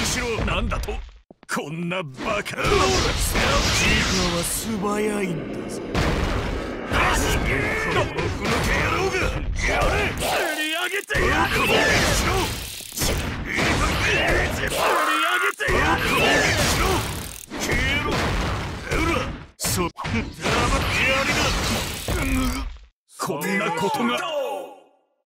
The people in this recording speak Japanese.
しろ。なんだと、こんなバカ。ジーカーは素早いんだぞ。このふぬけ野郎が、やれ。釣り上げてやる。釣り上げてやる。消えろ。ほら、そ黙ってやりな。こんなことが。